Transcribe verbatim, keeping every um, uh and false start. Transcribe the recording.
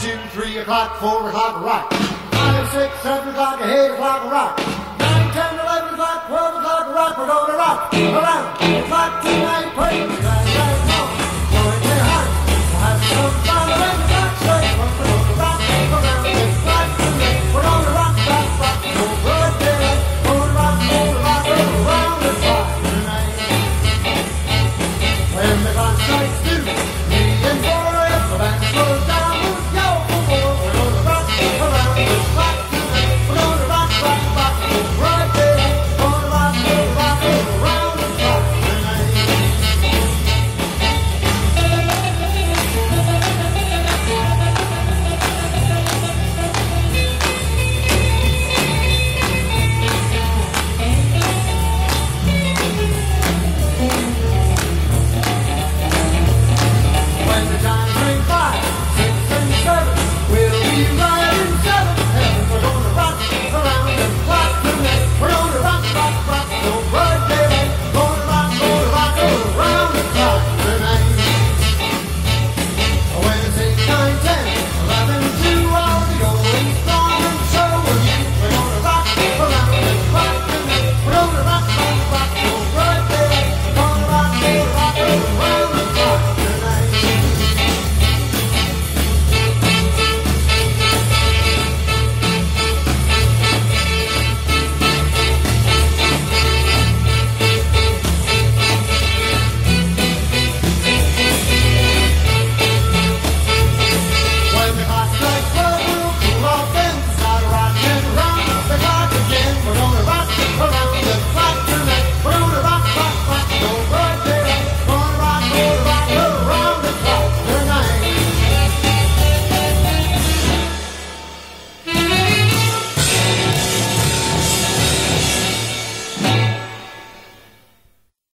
two, three o'clock, four o'clock, rock. Five, six, seven o'clock, eight o'clock, rock. Nine, ten, eleven o'clock, twelve o'clock, rock. We're gonna rock around the clock tonight. Praise God.